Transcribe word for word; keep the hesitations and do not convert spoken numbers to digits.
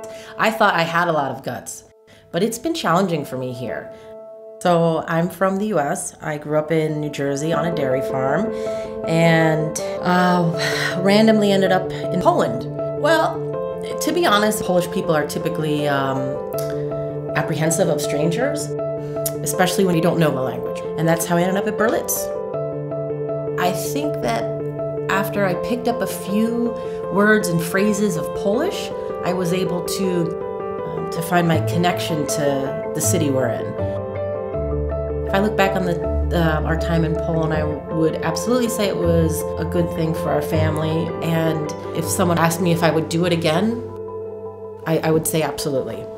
I thought I had a lot of guts, but it's been challenging for me here. So I'm from the U S. I grew up in New Jersey on a dairy farm and uh, randomly ended up in Poland. Well, to be honest, Polish people are typically um, apprehensive of strangers, especially when you don't know the language. And that's how I ended up at Berlitz. I think that after I picked up a few words and phrases of Polish, I was able to, um, to find my connection to the city we're in. If I look back on the, uh, our time in Poland, I would absolutely say it was a good thing for our family. And if someone asked me if I would do it again, I, I would say absolutely.